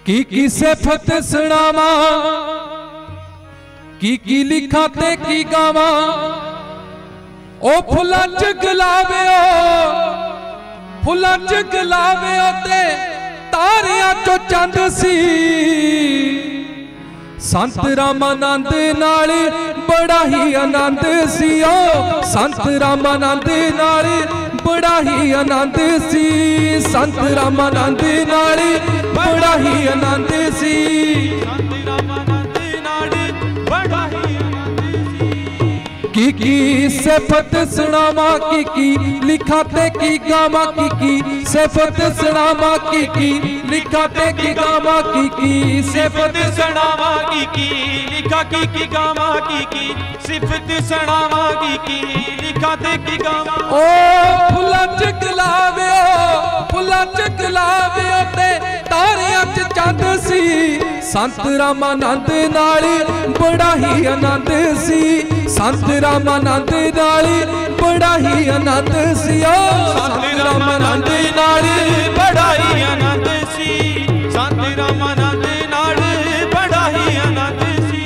की सिफत सुनावा, की लिखा ते की गावा। ओ फुलां च गुलाबियो, फुलां च गुलाबियो ते तारियां चो चंद सी। संत रामानंद नाल बड़ा ही आनंद सी। ओ संत रामानंद नाल बड़ा ही आनंद सी। संत रामानंद नाल बड़ा ही आनंद सी। संत रामानंद नाल बड़ा ही आनंद सी। की सिफत सुनावा, की लिखा ते की गावा। की सिफत सुनावा, की लिखा ते की गावा। की सिफत सुनावा, की लिखा की गावा। की सिफत सुनावा, की लिखा ते की गावा। ओ फुलां च गुलाबियो, फुलां च गुलाबियो ते तारियां च चंद सी। संत रामानंद नाल बड़ा ही आनंद सी। संत रामानंद नाल बड़ा ही आनंद सी। ओ संत रामानंद नाल बड़ा ही आनंद सी। संत रामानंद नाल बड़ा ही आनंद सी।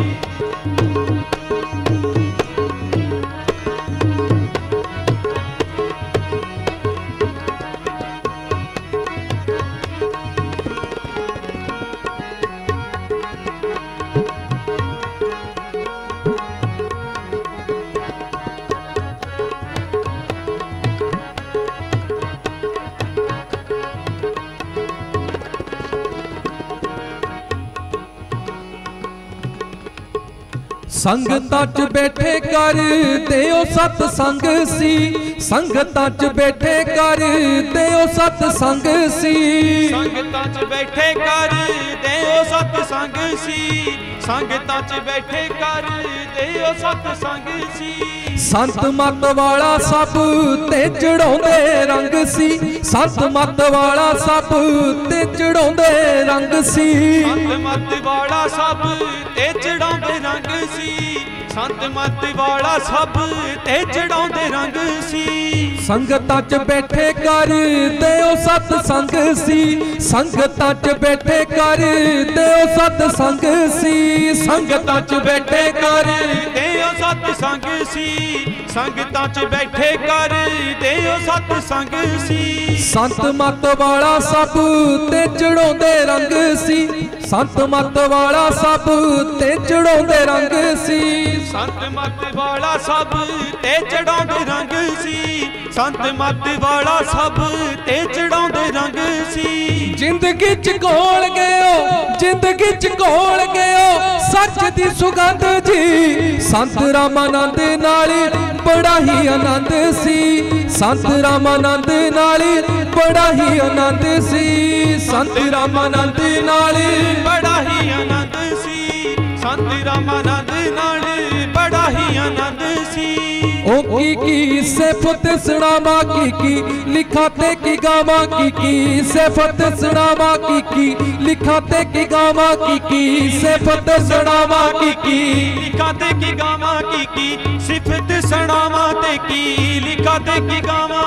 संगतां च बैठे कर ते ओ सतसंग सी। संगतां च बैठे कर ते ओ सतसंग सी। संगतां च बैठे कर ते ओ सतसंग सी। संगतां च बैठे कर ते ओ सतसंग सी। संत मत वाला सब ते चढ़ाउंदे रंग सी। संत मत वाला सब ते चढ़ाउंदे रंग सी। संत मत वाला सब ते चढ़ाउंदे रंग सी। संत मत वाला सब ते चढ़ाउंदे रंग सी। संगतां च बैठे कर ते ओ सतसंग सी। संगतां च बैठे कर ते ओ सतसंग सी। संगतां च बैठे कर ते ओ सतसंग सी। संगतां च बैठे कर ते ओ सतसंग सी। संत मत वाला सब ते चढ़ाउंदे रंग सी। संत मत वाला सब ते चढ़ाउंदे रंग सी। संत मत वाला सब ते चढ़ाउंदे रंग सी। संत मत वाला सब ते चढ़ाउंदे रंग सी। जिंदगी च घोल गयो, जिंदगी च घोल गयो सच दी सुगंध जी। संत रामानंद नाल बड़ा ही आनंद सी। संत रामानंद नाल बड़ा ही आनंद सी। संत रामानंद नाल बड़ा ही आनंद सी। संत रामानंद नाल बड़ा ही आनंद सी। ओ की सिफत सुनावा, की लिखा ते की गावा। की सिफत सुनावा, की लिखा ते की गावा। की सिफत सुनावा, की लिखा ते की गावा। की सिफत सुनावा ते की लिखा ते की गावा।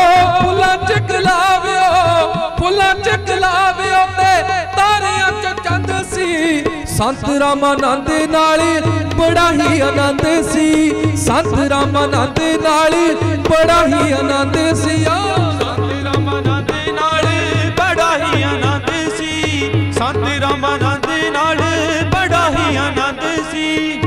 ओ फुलां च गुलाबियो, फुलां च गुलाबियो ते तारियां च चंद सी। संत रामानंद नाल बड़ा ही आनंद सी। संत रामानंद नाल बड़ा ही आनंद सी। संत रामानंद नाल बड़ा ही आनंद सी। संत रामानंद नाल बड़ा ही आनंद सी।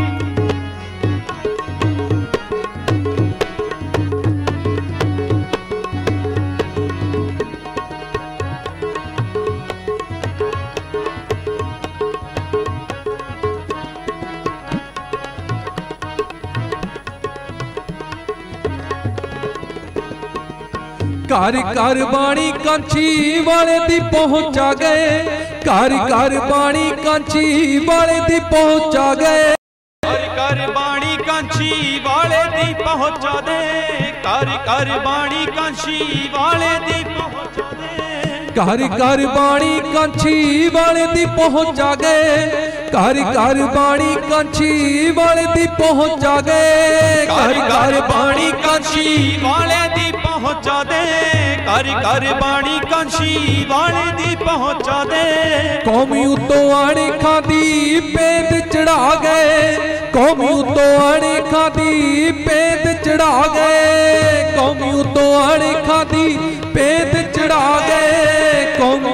घर घर बाणी कांची वाले दी पहुंचा गए। घर घर बाणी कांची वाले दी पहुंचा गए। घर घर बाणी कांची वाले दी पहुंचा दे। घर घर बाणी कांची वाले दी पहुंचा दे। घर घर बाणी कांची वाले दी पहुंचा गए। घर घर बाणी कांची वाले दी पहुंचा गए। घर घर बाणी कांची वाले दी पहुंचा दे। घर घर बाणी कांची वाले दी पहुंचा दे। कौमी उतों आने खादी पेद चढ़ा गए, कौमी उतों आने खादी पेद चढ़ा गए, कौमी उतों आने खादी पेद चढ़ा गए, कौमी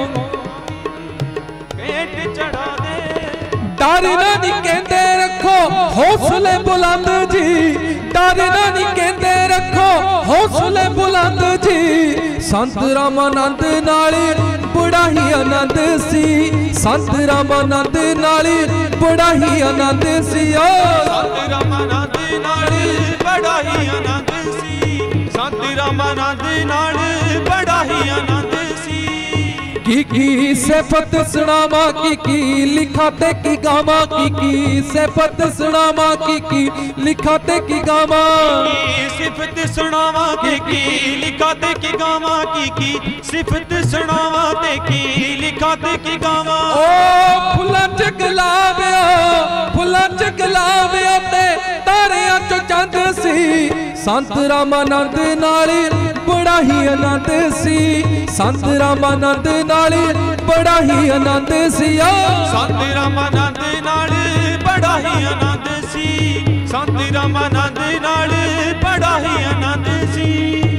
पेट चढ़ा दे। डर ना नी कहते रखो हौसले बुलंद जी, डर ना नी कहते रखो हौसले बुलंद जी। संत रामानंद नाल बड़ा ही आनंद सी, संत रामानंद नाल बड़ा ही आनंद सी। संत रामानंद नाल बड़ा ही आनंद सी, संत रामानंद नाल बड़ा ही आनंद सी। की सिफत सुनावा की लिखा ते की गावा, की सिफत सुनावा की लिखा ते की गावा, सिफत सुनावा की लिखा ते की गावा, की सिफत सुनावा ते की लिखा ते की गावा। ओ फुल्लां च गुलाबिया, फुल्लां च गुलाबिया ते तारियां चो चंद सी। संत रामानंद नाल बड़ा ही आनंद सी, संत रामानंद नाल बड़ा ही आनंद सी। संत रामानंद नाल बड़ा ही आनंद सी, संत रामानंद नाल बड़ा ही आनंद सी।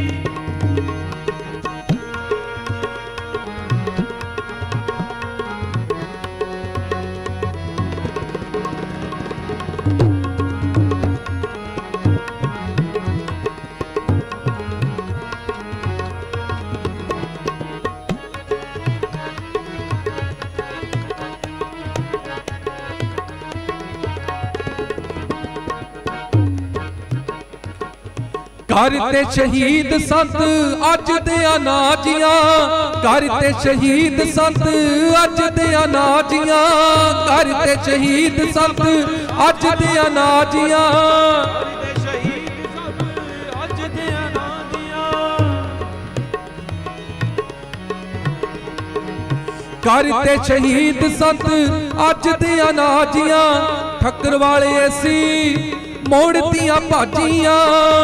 करते शहीद संत अज दिया नाजियां, करते शहीद संत अज दिया नाजियां, करते शहीद संत अज दिया नाजियां, करते शहीद संत अज दिया नाजियां। ठक्कर वाले ऐसी मोड़तियां भाजियां,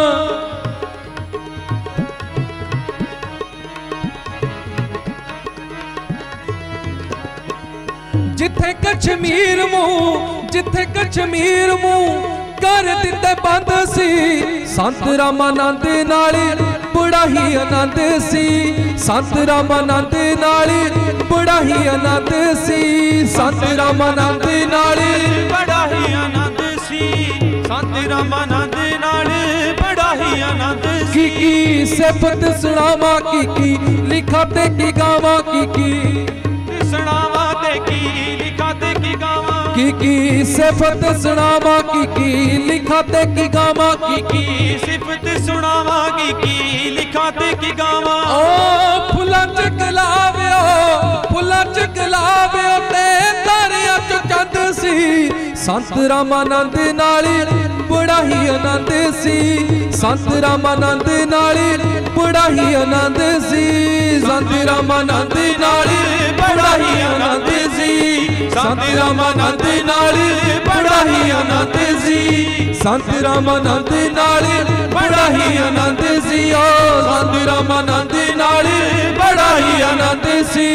जिथे कश्मीर मुंह, जिथे कश्मीर मुंह कर दिते बंद सी। संत रामानंद नाल बड़ा ही आनंद सी, संत रामानंद नाल बड़ा ही आनंद सी, संत रामानंद नाल बड़ा ही आनंद सी, संत रामानंद नाल बड़ा ही आनंद सी। की सिफत सुनावा की लिखा ते की गावा, की सुनावा ते की लिखा ते की गावा, की सिफत सुनावा की लिखा ते की गावा, की सिफत सुनावा की लिखा ते की गावा। ओ फुल्लां च गुलाबिया, फुल्लां च गुलाबिया ते तारियां चो चंद सी। संत रामानंद नाल बड़ा ही आनंद सी, संत रामानंद नाल बड़ा ही आनंद सी, संत रामानंद नाल बड़ा ही आनंद सी, संत रामानंद नाल बड़ा ही आनंद सी, संत रामानंद नाल बड़ा ही आनंद सी। ओ संत रामानंद नाल बड़ा ही आनंद सी।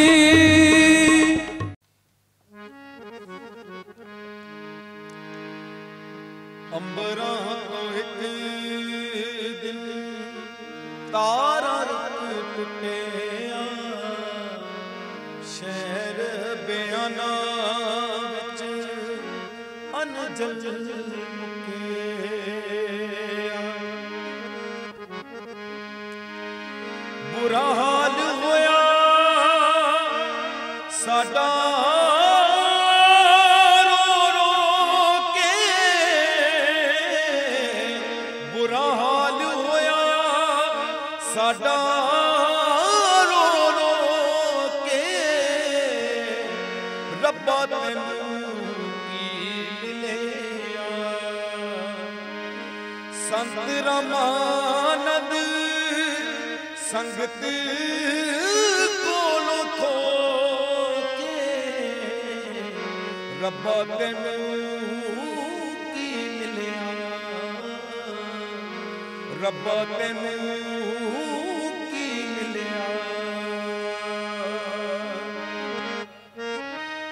अंबरां तो एक दिन तारा टुटिया, शहर बयाना विच अनजल मुकिया। बुरा हाल होया साडा साडा रो रो के रब्बा तैनू की मिलिया। संत रामानंद संगत कोलों खो के रब्बा तैनू की मिलिया, रब्बा तैनू की मिलिया।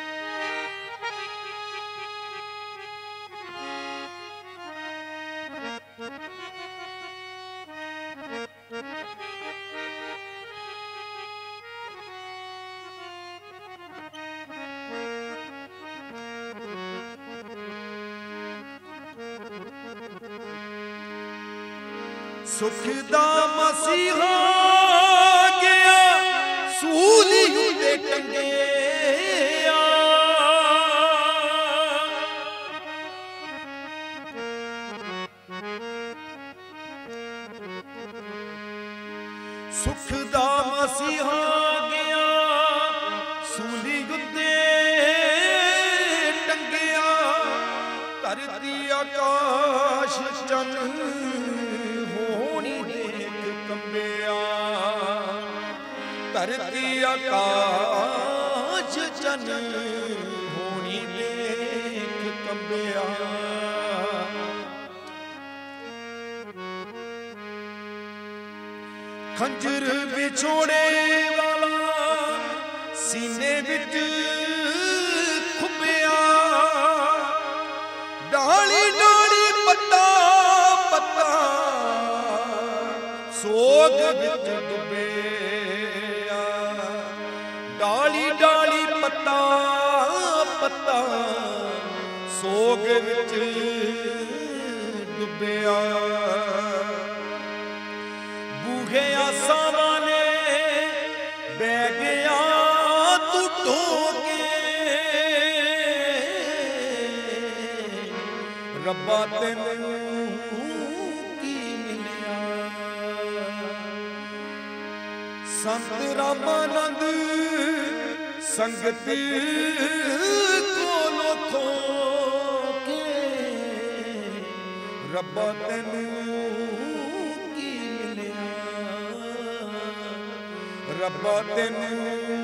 ਸੁਖ ਦਾ ਮਸੀਹਾ ਗਿਆ ਸੂਲੀ ਉੱਤੇ ਟੰਗਿਆ ਸੁਖ ਦਾ ਮਸੀਹਾ ਗਿਆ ਸੂਲੀ ਉੱਤੇ ਟੰਗਿਆ ਧਰਤੀ ਆਕਾਸ਼ ਚੰਨ ਧਰਤੀ ਆਕਾਸ਼ ਚੰਨ ਹੋਣੀ ਦੇਖ ਕੰਬਿਆ ਖੰਜਰ ਵਿਛੋੜੇ ਵਾਲਾ ਸੀਨੇ ਵਿੱਚ ਖੁੱਬਿਆ ਡਾਲੀ ਡਾਲੀ ਪੱਤਾ ਪੱਤਾ ਸੋਗ ਵਿੱਚ ਡੁੱਬਿਆ ਡਾਲੀ ਡਾਲੀ ਪੱਤਾ ਪੱਤਾ ਸੋਗ ਵਿੱਚ ਡੁੱਬਿਆ ਬੂਹੇ ਆਸਾਂ ਵਾਲੇ ਬਹਿ ਗਿਆ ਤੂੰ ਢੋਕੇ ਰੱਬਾ ਤੈਨੂੰ ਸੰਤ ਰਾਮਾਨੰਦ ਸੰਗਤ ਕੋਲੋਂ ਖੋ ਕੇ ਰੱਬਾ ਤੈਨੂੰ ਕੀ ਮਿਲਿਆ ਰੱਬਾ ਤੈਨੂੰ